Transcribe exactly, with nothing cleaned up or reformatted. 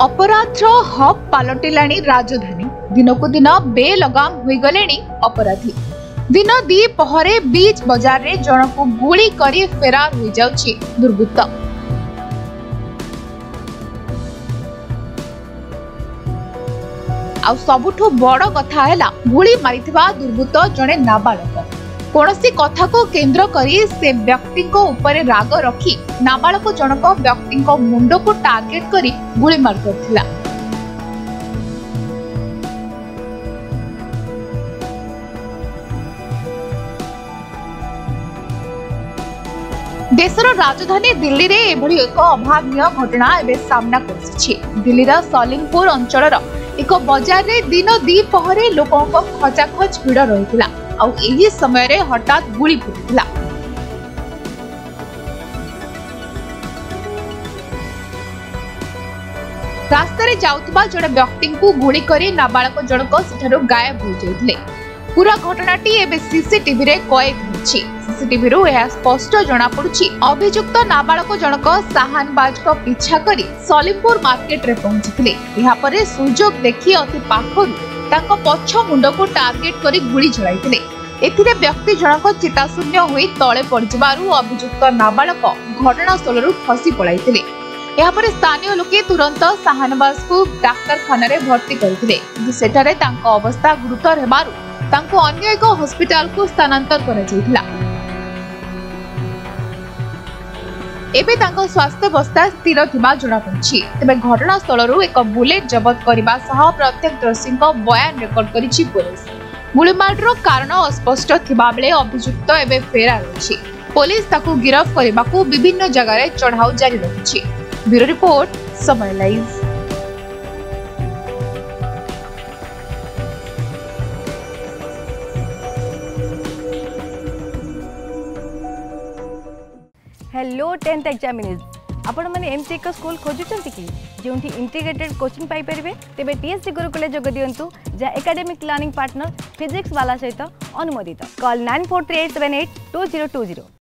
अपराधर hub पलटिलाणी राजधानी। दिनकु दिन बेलगाम हो गले अपराधी। दिन दी पहरे बीच बाजार रे जनकु गुली करी फेरार हो जाउछि दुर्बृत्त। आ सबुठु बड़ कथा हैला गुली मारिथिबा दुर्बृत्त जणे नाबालक। कोनसी कथा को केंद्र करी से व्यक्ति को ऊपर राग रखी नाबालक जनक व्यक्ति को मुंड को टार्गेट करी गुली मार करथिला। देशर राजधानी दिल्ली रे एभली एक अभावनीय घटना एबे सामना करछि। दिल्लीर सलीमपुर अंचलर एक बाजार रे दिन दी पहरे लोकों को खचाखच भिड़ रहिथिला। आउ एही समय रे हठात गुली फुटिला। रास्ता रे जाउथबा जड़े व्यक्ति को गुली करी नाबालक जनक सेठारो गायब हो जाइथिले। पूरा घटनाटी एबे सीसीटीवी रे कैद होछि। सीसीटीवी रो यह स्पष्ट जना पड़ुछि अभियुक्त नाबालक जनक साहानबाज को पीछा करी सलीमपुर मार्केट रे पहुंचिथिले। यहा परे सुजोग देखि अति पाखरु ताको पछ मुंड को टार्गेट करी गुली चलाइथिले। एथिरे व्यक्ति जनक चेताशून्य होई तळे पड़जिबारु अभियुक्त नाबालक घटनास्थलरु खसी पळाइथिले। यहा परे स्थानीय लोके तुरंत साहानबाज को डाक्तरखाना रे भर्ती करथिले। सेठारे तांको अवस्था गुरुतर हेबारु तांको अन्य एक हॉस्पिटल को स्थानांतर करा जायथिला। एबे तांको स्वास्थ्य अवस्था स्थिर थिबा जणा पड़छि। तबे घटनास्थलरु एक बुलेट जब्त करबा सह प्रत्यक्षदर्शीको बयान रेकॉर्ड करिछि पुलिस। गुलीमाडर कारण अस्पष्ट थिबा बेले अभियुक्त एबे फेरार अछि। पुलिस ताकू गिरफ्त करबाकू विभिन्न जगह रे चढ़ाऊ जारी रखिछि। Bureau report Samay live. Hello tenth examinees आपण मैंने एमती एक स्कूल खोजुचंती कि जोंठी इंटीग्रेटेड कोचिंग पाई परिबे तेबे टीएससी गुरुकुल जोग दियंतु जा academic learning partner physics Wallah सहित अनुमोदित। Call nine four three eight seven eight two zero two zero.